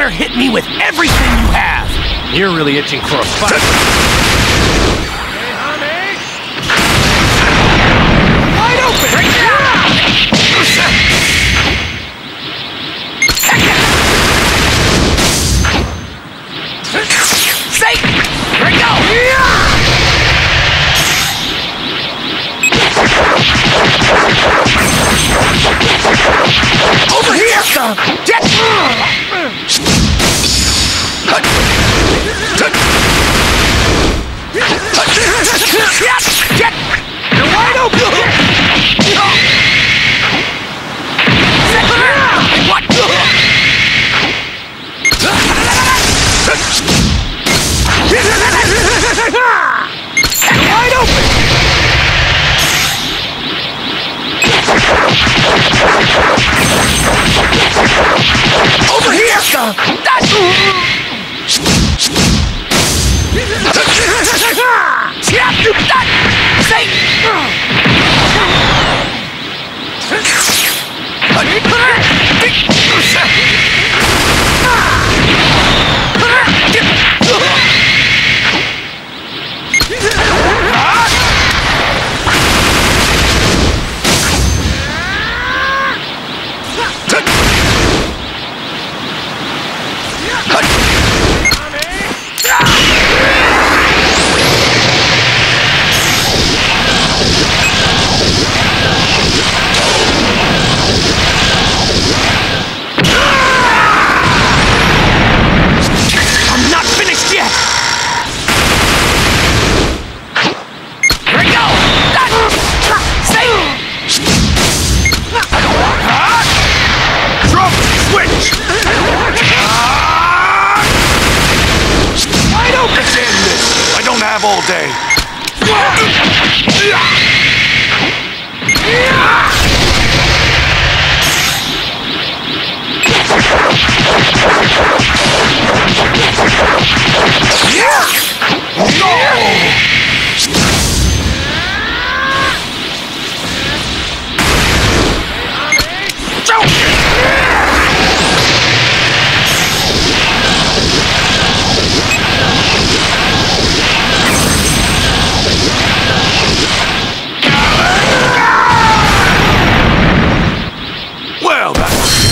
better hit me with everything you have! You're really itching for a fight. Wide open! Say! Here we go! Over here! Get! Get! You're wide open! What? Wide open! Over here! All day. Well, that's